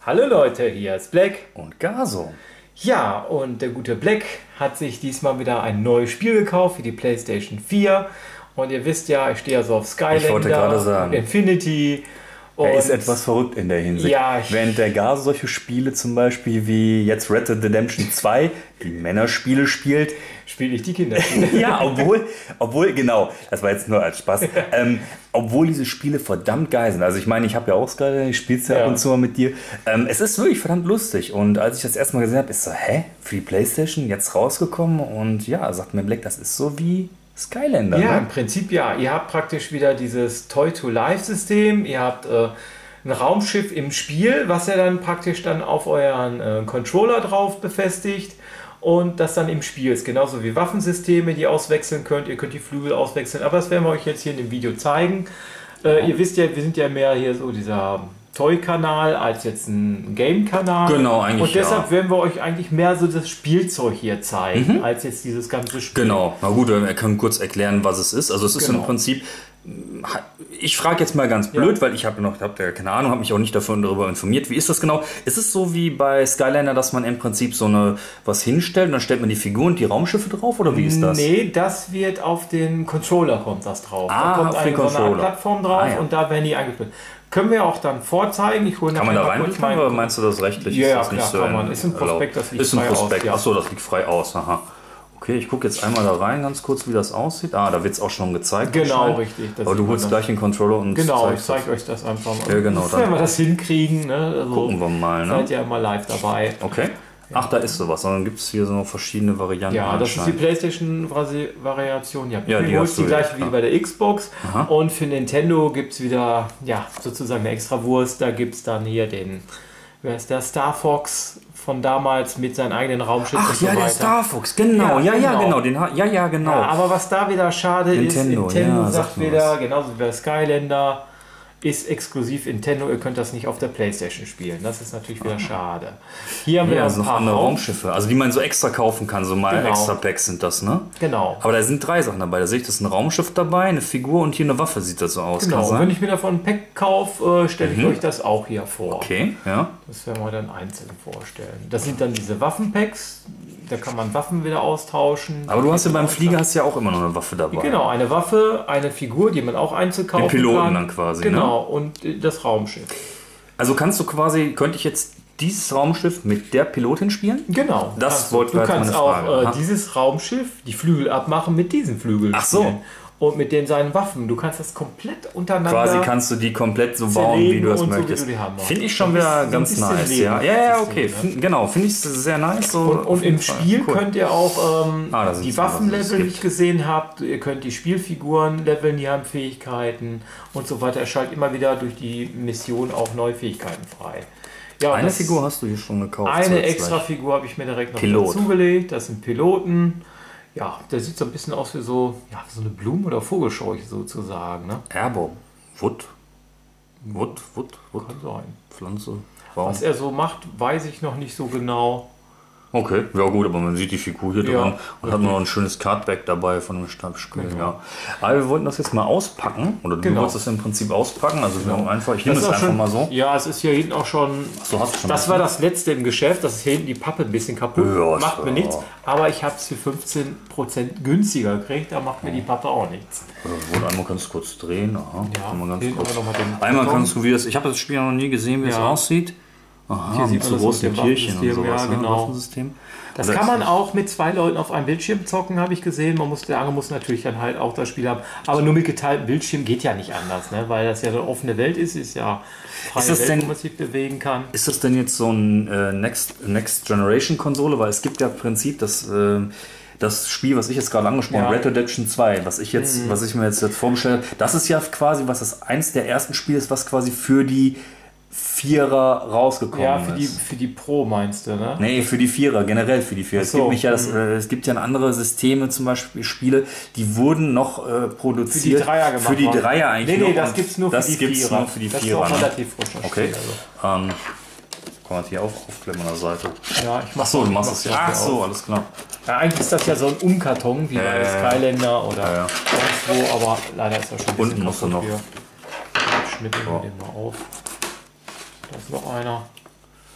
Hallo Leute, hier ist Black und Gaso. Ja, und der gute Black hat sich diesmal wieder ein neues Spiel gekauft für die PlayStation 4. Und ihr wisst ja, ich stehe ja so auf Skylander, ich wollte gerade sagen, Infinity. Er ist etwas verrückt in der Hinsicht. Ja, während der Gaso solche Spiele zum Beispiel wie jetzt Red Dead Redemption 2, die Männerspiele spielt, spiele ich die Kinderspiele. Ja, obwohl, genau, das war jetzt nur als Spaß, obwohl diese Spiele verdammt geil sind. Also ich meine, ich habe ja auch Skylander, ich spiele es ja ab und zu mal mit dir. Es ist wirklich verdammt lustig und als ich das erstmal gesehen habe, ist so, für die Playstation jetzt rausgekommen und ja, sagt mir Black, das ist so wie Skylander. Ja, ne? im Prinzip ja. Ihr habt praktisch wieder dieses Toy-to-Life-System. Ihr habt ein Raumschiff im Spiel, was ihr dann praktisch dann auf euren Controller drauf befestigt und das dann im Spiel ist. Genauso wie Waffensysteme, die ihr auswechseln könnt. Ihr könnt die Flügel auswechseln, aber das werden wir euch jetzt hier in dem Video zeigen. Ihr wisst ja, wir sind ja mehr hier so dieser Toy-Kanal als jetzt ein Game-Kanal. Genau, eigentlich. Und deshalb werden wir euch eigentlich mehr so das Spielzeug hier zeigen, als jetzt dieses ganze Spiel. Genau, na gut, wir können kurz erklären, was es ist. Also es ist im Prinzip, ich frage jetzt mal ganz blöd, weil ich habe ja keine Ahnung, habe mich auch nicht darüber informiert. Wie ist das genau? Ist es so wie bei Skylander, dass man im Prinzip was hinstellt und dann stellt man die Figuren und die Raumschiffe drauf oder wie ist das? Nee, das wird auf den Controller kommt das drauf. Da kommt so eine Plattform drauf und da werden die eingespielt. Können wir auch dann vorzeigen. Kann man da reinmachen oder meinst du das rechtlich? Ja, ist das klar, nicht so kann man. Ist ein Prospekt, das liegt frei aus. Ja. Achso, das liegt frei aus. Aha. Okay, ich gucke jetzt einmal da rein, ganz kurz, wie das aussieht. Da wird es auch schon gezeigt. Genau, richtig. Aber du holst gleich den Controller und genau, ich zeige euch das einfach mal. Ja, genau. Wenn wir das hinkriegen. Ne? Also gucken wir mal. Ne? Seid ihr immer live dabei. Okay. Ach, da ist sowas. Dann gibt es hier so verschiedene Varianten. Ja, das ist die PlayStation-Variation. Ja, die hast du gleiche wie bei der Xbox. Aha. Und für Nintendo gibt es wieder, sozusagen eine Extrawurst. Da gibt es dann hier wer ist der? Star Fox von damals mit seinen eigenen Raumschiffen. Ach ja, der Star Fox, genau. Genau. Genau. Ja, aber was da wieder schade ist, Nintendo sagt wieder, genauso wie bei Skylander, ist exklusiv Nintendo, ihr könnt das nicht auf der PlayStation spielen. Das ist natürlich wieder schade. Hier haben wir noch andere Raumschiffe, also die man so extra kaufen kann, so mal extra Packs sind das, ne? Genau. Aber da sind 3 Sachen dabei. Da sehe ich, das ist ein Raumschiff dabei, eine Figur und hier eine Waffe sieht das so aus. Genau, wenn ich mir davon ein Pack kaufe, stelle ich euch das auch hier vor. Okay, ja. Das werden wir dann einzeln vorstellen. Das sind dann diese Waffenpacks. Da kann man Waffen wieder austauschen. Aber du hast ja beim Flieger auch immer noch eine Waffe dabei. Genau, eine Waffe, eine Figur, die man auch einzeln kaufen kann. Den Piloten dann quasi, genau, und das Raumschiff. Also könnte ich jetzt dieses Raumschiff mit der Pilotin spielen? Genau. Das wollte ich Du kannst auch dieses Raumschiff, die Flügel abmachen, mit diesen Flügeln spielen. Und mit seinen Waffen. Du kannst das komplett untereinander. Quasi kannst du die komplett so bauen, wie du das möchtest. Finde ich schon wieder ganz nice. Ja, okay. Finde ich sehr nice. So und im Spiel könnt ihr auch die Waffenlevel, die ich gesehen habt. Ihr könnt die Spielfiguren leveln, die haben Fähigkeiten und so weiter. Er schaltet immer wieder durch die Mission auch neue Fähigkeiten frei. Ja, eine Figur hast du hier schon gekauft. Eine extra Figur habe ich mir direkt noch dazugelegt. Das sind Piloten. Ja, der sieht so ein bisschen aus wie so eine Blumen- oder Vogelscheuche sozusagen. Ne? Erbo. Wood. Kann sein. Pflanze. Baum. Was er so macht, weiß ich noch nicht so genau. Okay, ja gut, aber man sieht die Figur hier dran und hat noch ein schönes Cardback dabei von dem Stabspiel. Genau. Ja. Aber wir wollten das jetzt mal auspacken, oder du wolltest das im Prinzip auspacken, also wir haben ich nehme es einfach mal so. Ja, es ist hier hinten auch schon, das war das letzte im Geschäft, das ist hier hinten die Pappe ein bisschen kaputt, macht mir nichts, aber ich habe es für 15% günstiger gekriegt, da macht mir die Pappe auch nichts. Einmal kannst du kurz drehen, einmal kannst du ich habe das Spiel noch nie gesehen, wie es aussieht. Aha, hier sieht man das große Tierchen und sowas, genau. Das kann man auch mit 2 Leuten auf einem Bildschirm zocken, habe ich gesehen. Der andere muss natürlich dann halt auch das Spiel haben. Aber nur mit geteiltem Bildschirm geht ja nicht anders, ne? Weil das ja eine offene Welt ist ja freie Welt, wo man sich bewegen kann. Ist das denn jetzt so ein Next Generation Konsole? Weil es gibt ja im Prinzip das Spiel, was ich jetzt gerade angesprochen habe, Red Dead Redemption 2, was ich mir jetzt vorgestellt habe, das ist ja quasi, eins der ersten Spiele ist, was quasi für die Vierer rausgekommen ist. Für die Pro meinst du, ne? Nee, für die Vierer, generell für die Vierer. Es gibt ja andere Systeme, zum Beispiel Spiele, die wurden noch produziert. Für die Dreier gemacht. Für die Dreier eigentlich. Nee, das gibt es nur für die Vierer. Nur für die das Vierer. ist auch relativ frischer Okay. Spiel, kann man hier aufklemmen an der Seite. Ja, ich mach du machst es ja. Ach so, alles klar. Ja, eigentlich ist das ja so ein Umkarton, wie bei Skylander oder sonst wo, aber leider ist das schon ein bisschen unten musst du noch. Ich schnitte den mal auf. Da ist noch einer.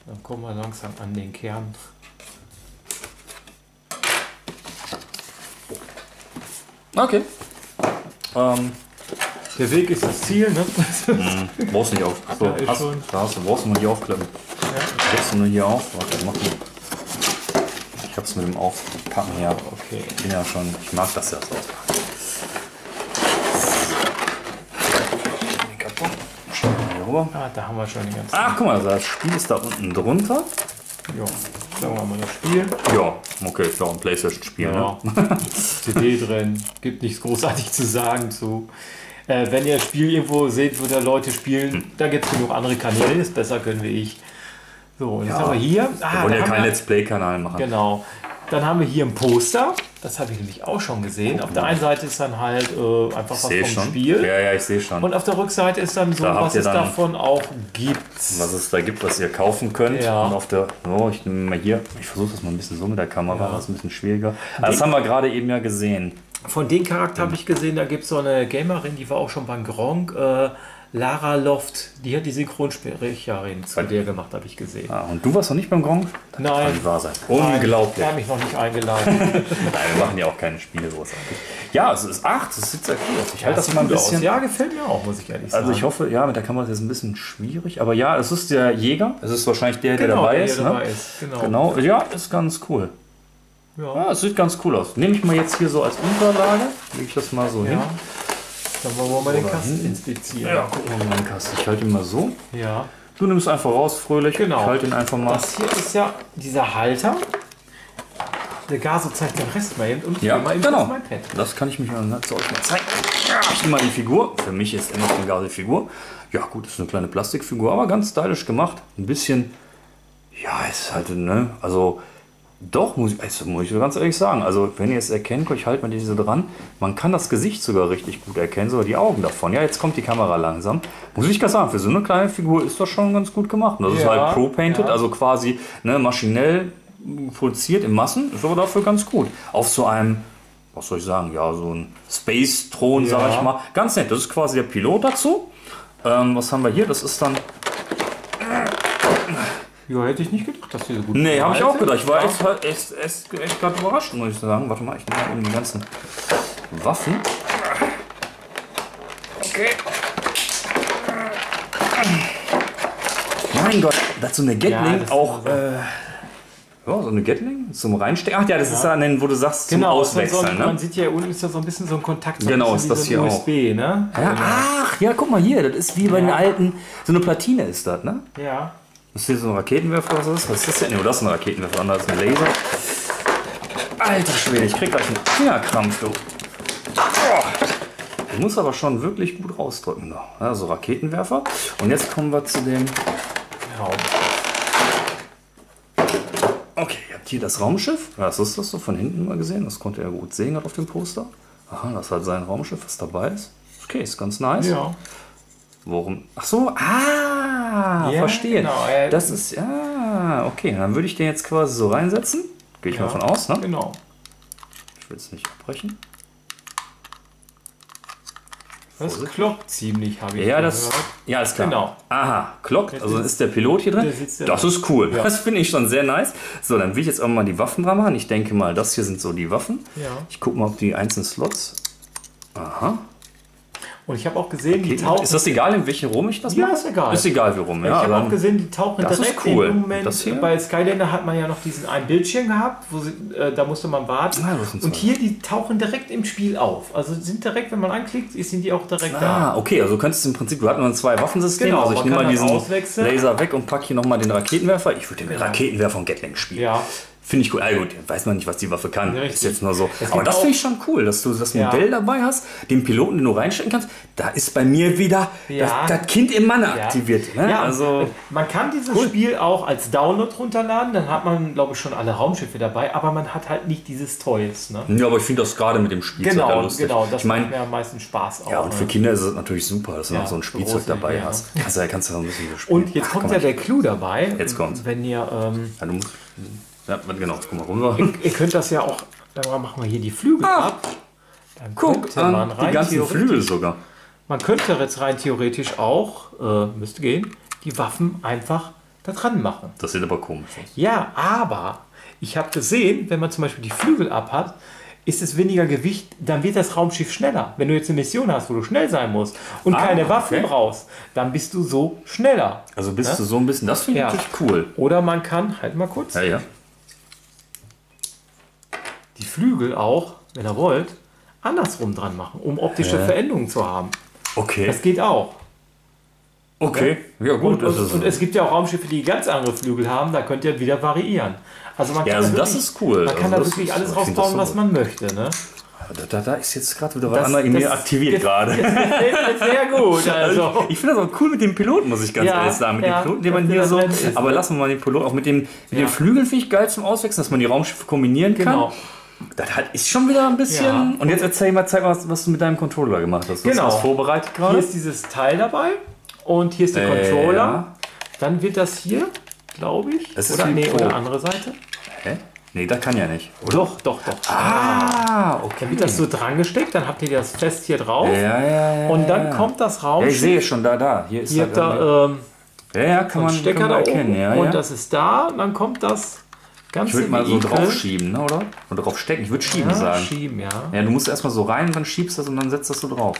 Dann kommen wir langsam an den Kern. Okay. Der Weg ist das Ziel, ne? Brauchst nicht auf. So, Ja, ist schon. brauchst du nur hier aufklappen. Ja. Drückst du nur hier auf. Warte, mach mal. Ich hab's mit dem Aufpacken her. Okay. Ich bin ja schon, ich mag das ja so. Den Karton. Schauen wir mal hier rüber. Ah, da haben wir schon die ganzen. Ach, guck mal, das Spiel ist da unten drunter. Ja, sagen wir mal das Spiel. Ja, okay, ist doch ein PlayStation-Spiel. Ja. Ne? CD drin. Gibt nichts großartig zu sagen zu. Wenn ihr das Spiel irgendwo seht, wo da Leute spielen, da gibt es genug andere Kanäle, die es besser können wie ich. So, und jetzt haben wir hier. Wir wollen ja keinen Let's Play-Kanal machen. Genau. Dann haben wir hier ein Poster. Das habe ich nämlich auch schon gesehen. Auf der einen Seite ist dann halt einfach was vom schon. Spiel. Ja, ich sehe schon. Und auf der Rückseite ist dann so, Da habt was ihr es dann- davon auch gibt. Was es da gibt, was ihr kaufen könnt. Ja. Und auf der, ich nehme mal hier, ich versuche das mal ein bisschen so mit der Kamera, Ja. das ist ein bisschen schwieriger. Aber das haben wir gerade eben ja gesehen. Von dem Charakter habe ich gesehen, da gibt es so eine Gamerin, die war auch schon beim Gronk. Lara Loft, die hat die Synchronsprecherin zu der gemacht, habe ich gesehen. Ah, und du warst noch nicht beim Gong? Das Nein. kann nicht wahr sein. Unglaublich. Die haben mich noch nicht eingeladen. Nein, wir machen ja auch keine Spiele großartig. Ja, es ist 8, das sieht sehr cool aus. Ich halte das sieht mal ein gut aus. bisschen. Ja, gefällt mir auch, muss ich ehrlich sagen. Also ich hoffe, ja, mit der Kamera ist es ein bisschen schwierig. Aber ja, es ist der Jäger. Es ist wahrscheinlich der genau, dabei der ist. hier Ne? dabei ist. Genau. Genau, ja, ist ganz cool. Ja. Ja, es sieht ganz cool aus. Nehme ich mal jetzt hier so als Unterlage. Lege ich das mal so hin. Ja. Dann wollen wir mal den Oder Kasten hinten. inspizieren. Ja, gucken wir mal den Kasten. Ich halte ihn mal so. Ja. Du nimmst einfach raus, fröhlich. Genau. Ich halte ihn einfach mal. Das hier ist ja dieser Halter. Der Gaso zeigt den Rest mal hin und Ja, mal eben genau. auf mein Pad. Das kann ich mich mal zu euch mal zeigen. Ja, ich nehme mal die Figur. Für mich ist immer von Gase die Figur. Ja gut, ist eine kleine Plastikfigur, aber ganz stylisch gemacht. Ein bisschen, ja, ist halt, ne, also doch, muss ich ganz ehrlich sagen. Also wenn ihr es erkennt, ich halte mal diese dran. Man kann das Gesicht sogar richtig gut erkennen, sogar die Augen davon. Ja, jetzt kommt die Kamera langsam. Muss ich ganz sagen, für so eine kleine Figur ist das schon ganz gut gemacht. Das ist Ja, halt Pro-Painted, ja. also quasi ne, maschinell produziert in Massen, ist aber dafür ganz gut. Auf so einem, was soll ich sagen, ja, so ein Space-Thron, Ja. sage ich mal. Ganz nett, das ist quasi der Pilot dazu. Was haben wir hier? Das ist dann, Ja, hätte ich nicht gedacht, dass die so gut nee, habe ich auch gedacht. Ich war Ja. echt gerade überrascht, muss ich sagen. Warte mal, ich nehme mal eben die ganzen Waffen. Okay. Mein Gott, dazu eine Gatling Ja, das auch. ist Ja, so eine Gatling zum Reinstecken. Ach ja, das ist ja, wo du sagst, zum Genau, Auswechseln. man Ne? sieht ja unten ist ja so ein bisschen so ein Kontakt. Genau, so ein ist bisschen das wie so ein hier USB, ne? Ja, ach, ja, guck mal hier, das ist wie bei den alten, so eine Platine ist das, ne? Ja. Das ist hier so ein Raketenwerfer, was ist das? Was ist das denn? Nee, das ist ein Raketenwerfer, das ist ein Laser. Alter Schwede, ich krieg gleich einen Fingerkrampf, du. Oh. Ich muss aber schon wirklich gut rausdrücken. Ja, so Raketenwerfer. Und jetzt kommen wir zu dem... Ja. Okay, ihr habt hier das Raumschiff. Ja, das ist das so von hinten mal gesehen. Das konnte er gut sehen gerade auf dem Poster. Aha, das ist halt sein Raumschiff, was dabei ist. Okay, ist ganz nice. Ja. Worum? Ach so, Ja, verstehe. genau, Das ist, okay. Dann würde ich den jetzt quasi so reinsetzen. Gehe ich mal von aus, ne? Genau. Ich will es nicht abbrechen. Das kloppt ziemlich, habe ich Ja, gehört. ja, ist klar. Genau. Aha, klockt, Jetzt also sitzt- ist der Pilot hier drin. der sitzt ja Das da. ist cool. Ja. Das finde ich schon sehr nice. So, dann will ich jetzt auch mal die Waffen dran machen. Ich denke mal, das hier sind so die Waffen. Ja. Ich gucke mal, ob die einzelnen Slots. Aha. Und ich habe auch gesehen, die tauchen. Ist das egal, in welchem Rum ich das Ja, mache? ist egal. Ist egal, wie rum. ich Ja, habe dann- auch gesehen, die tauchen Das ist direkt cool. im Moment. Das hier? Bei Skylander hat man ja noch diesen einen Bildschirm gehabt, wo sie, da musste man warten. Ah, das sind und zwei. hier, die tauchen direkt im Spiel auf. Also sind direkt, wenn man anklickt, sind die auch direkt da. Ah, okay, also du könntest im Prinzip, du hatten nur zwei Waffensysteme, Genau, also ich man nehme kann mal dann diesen auswechseln. Laser weg und packe hier nochmal den Raketenwerfer. Ich würde den mit Raketenwerfer und Gatling spielen. Ja. Finde ich cool. Ah, gut, weiß man nicht, was die Waffe kann. Ja, ist richtig. jetzt nur so. Es Aber gibt das auch- finde ich schon cool, dass du das Ja. Modell dabei hast, den Piloten, den du reinstecken kannst. Da ist bei mir wieder Ja. das Kind im Manne Ja. aktiviert. Ne? Ja, Also, man kann dieses Spiel auch als Download runterladen, dann hat man, glaube ich, schon alle Raumschiffe dabei, aber man hat halt nicht dieses Toys. Ne? ja, aber ich finde das gerade mit dem Spielzeug da Genau, lustig. genau, das ich meine, macht mir am meisten Spaß auch. ja, und für ne? Kinder ist es natürlich super, dass du Ja, noch so ein für Spielzeug große, dabei ja. hast. Kannst du so ein bisschen spielen. Und jetzt Ach, kommt guck ja mal. der Clou dabei. Jetzt kommt's. Wenn ihr, Ja, du musst, ja, genau, guck mal runter. ihr könnt das ja auch, dann machen wir hier die Flügel ab. Dann Guck könnte man an, die rein ganzen theoretisch- Flügel sogar. Man könnte jetzt rein theoretisch auch, müsste gehen, die Waffen einfach da dran machen. Das sieht aber komisch aus. Ja, aber ich habe gesehen, wenn man zum Beispiel die Flügel abhat, ist es weniger Gewicht, dann wird das Raumschiff schneller. Wenn du jetzt eine Mission hast, wo du schnell sein musst und keine Waffen brauchst, dann bist du so schneller. Also bist du so ein bisschen, das finde ich natürlich cool. Oder man kann, halt mal kurz, die Flügel auch, wenn ihr wollt, andersrum dran machen, um optische Veränderungen zu haben. Okay. Das geht auch. Okay, ja gut. Und es gibt ja auch Raumschiffe, die ganz andere Flügel haben, da könnt ihr wieder variieren. Also man kann also das ist cool. Man kann da wirklich alles rausbauen, was man möchte. Ne? Da ist jetzt gerade wieder was anderes in mir aktiviert gerade. Sehr gut. Also. Ich finde das auch cool mit dem Piloten, muss ich ganz ehrlich sagen. Mit dem Piloten, den man hier so. Aber lassen wir mal den Piloten. Auch mit den Flügeln finde ich geil zum Auswechseln, dass man die Raumschiffe kombinieren kann. Genau. Das ist schon wieder ein bisschen. Ja. Und jetzt zeig mal, was du mit deinem Controller gemacht hast. Du hast was vorbereitet gerade. Hier ist dieses Teil dabei und hier ist der Controller. Ja. Dann wird das hier, glaube ich. Oder andere Seite. Hä? Nee, das kann ja nicht. Oder? Doch. Okay. Dann wird das so dran gesteckt, dann habt ihr das fest hier drauf. Ja. Und dann kommt das Raumschiff. Ja, ich sehe schon, da. Hier ist hier kann man Stecker da erkennen. Ja. Und das ist da, und dann kommt das ganze. Ich würde mal so draufschieben, ne, oder? Oder drauf stecken. Ich würde schieben sagen. Schieben, ja. Ja, du musst erstmal so rein, dann schiebst das und dann setzt das so drauf.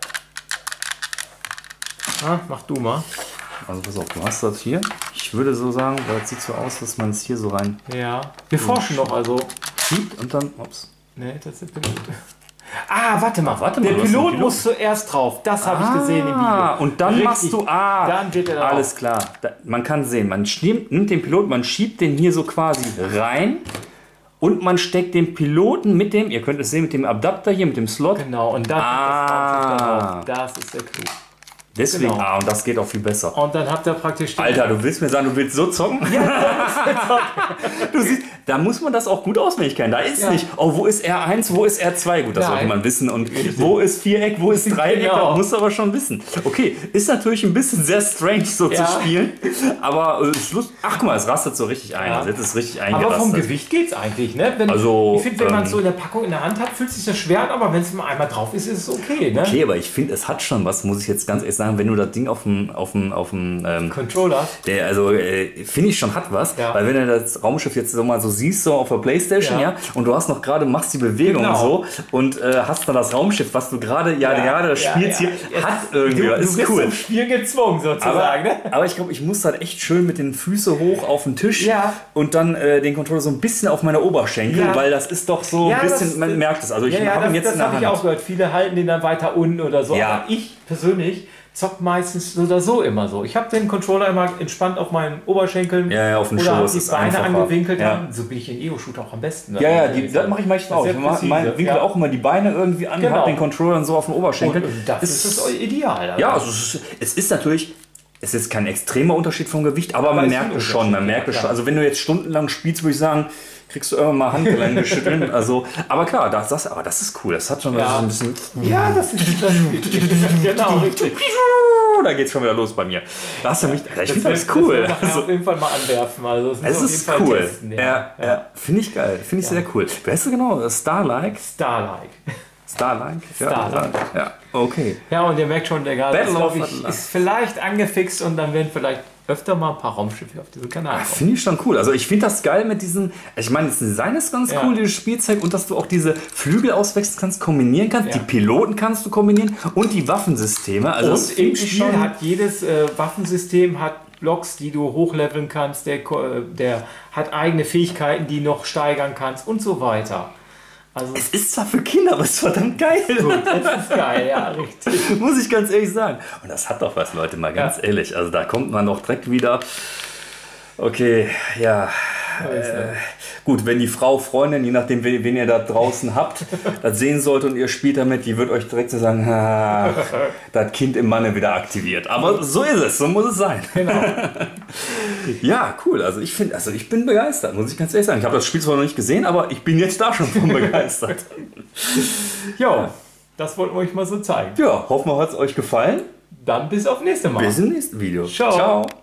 Mach du mal. Also pass auf, du hast das hier. Ich würde so sagen, weil es sieht so aus, dass man es hier so rein... Ja, wir forschen noch, also... Schiebt und dann... Ups. Nee, das ist der Pilot. Warte mal. Der Pilot muss zuerst drauf. Das habe ich gesehen im Video. Und dann machst du... Dann wird er da alles klar. Man kann sehen, man nimmt den Piloten, man schiebt den hier so quasi rein und man steckt den Piloten mit dem, ihr könnt es sehen, mit dem Adapter hier, mit dem Slot. Genau, und dann das Raumschiff da drauf. Das ist der Clou. Deswegen, und das geht auch viel besser. Und dann habt ihr praktisch... Alter, du willst mir sagen, du willst so zocken? Ja, du siehst, da muss man das auch gut auswendig kennen. Da ist nicht, wo ist R1, wo ist R2? Gut, das sollte man wissen. Und wo ist Viereck, wo ist Dreieck? Genau. Das musst du aber schon wissen. Okay, ist natürlich ein bisschen sehr strange so zu spielen. Aber Schluss... Ach, guck mal, es rastet so richtig ein. Also jetzt ist richtig eingerastet. Aber vom Gewicht geht's eigentlich, ne? Ich finde, wenn man es so in der Packung in der Hand hat, fühlt sich das schwer an. Aber wenn es mal einmal drauf ist, ist es okay, ne? Okay, aber ich finde, es hat schon was, muss ich jetzt ganz ehrlich sagen. Wenn du das Ding auf dem Controller, finde ich schon hat was, weil wenn du das Raumschiff jetzt so mal so siehst, so auf der Playstation, und du hast noch gerade, machst die Bewegung so und hast dann das Raumschiff, was du gerade spielst hier, hat irgendwie, ist cool. Du bist zum Spiel gezwungen sozusagen. Aber ich glaube, ich muss halt echt schön mit den Füßen hoch auf den Tisch und dann den Controller so ein bisschen auf meine Oberschenkel, weil das ist doch so ein bisschen, man merkt es. Also ich habe ihn jetzt in der Hand. Das habe ich auch gehört. Viele halten den dann weiter unten oder so. Aber ich persönlich zockt meistens so oder so immer so. Ich habe den Controller immer entspannt auf meinen Oberschenkeln auf den oder Schoß, die Beine angewinkelt haben. So bin ich in Ego-Shooter auch am besten. Das mache ich meistens auch. Ich winkel auch immer die Beine irgendwie an, habe den Controller dann so auf den Oberschenkel. Und das ist das ideal. Also. Ja, also es ist natürlich... Es ist kein extremer Unterschied vom Gewicht, aber man merkt es schon. Also wenn du jetzt stundenlang spielst, würde ich sagen, kriegst du irgendwann mal Handgelenk geschüttelt. Aber klar, das ist cool. Das hat schon so ein bisschen... Ja, das ist genau richtig. Da geht's schon wieder los bei mir. Ich finde das cool. Das auf jeden Fall mal anwerfen. Also, es ist cool. Testen, finde ich geil. Finde ich sehr cool. Wer ist du genau? Starlike? Starlike? Ja, okay. Ja, und ihr merkt schon, der Geist ist vielleicht angefixt und dann werden vielleicht öfter mal ein paar Raumschiffe auf diesem Kanal kommen. Finde ich schon cool. Also ich finde das geil mit diesen, ich meine, das Design ist ganz cool, dieses Spielzeug, und dass du auch diese Flügel auswechseln kannst, kombinieren kannst, die Piloten kannst du kombinieren und die Waffensysteme. Also und im Spiel hat jedes Waffensystem Blocks, die du hochleveln kannst, der hat eigene Fähigkeiten, die noch steigern kannst und so weiter. Also es ist zwar für Kinder, aber es ist verdammt geil. Gut, es ist geil, ja, richtig. Muss ich ganz ehrlich sagen. Und das hat doch was, Leute, mal ganz ehrlich. Also da kommt man doch direkt wieder... Okay, ja... gut, wenn die Freundin, je nachdem, wen ihr da draußen habt, das sehen sollte und ihr spielt damit, die wird euch direkt so sagen, das Kind im Manne wieder aktiviert. Aber so ist es, so muss es sein. Genau. Ja, cool. Also ich bin begeistert, muss ich ganz ehrlich sagen. Ich habe das Spiel zwar noch nicht gesehen, aber ich bin jetzt da schon von begeistert. Ja, das wollten wir euch mal so zeigen. Ja, hoffen wir, hat es euch gefallen. Dann bis auf nächste Mal. Bis im nächsten Video. Ciao.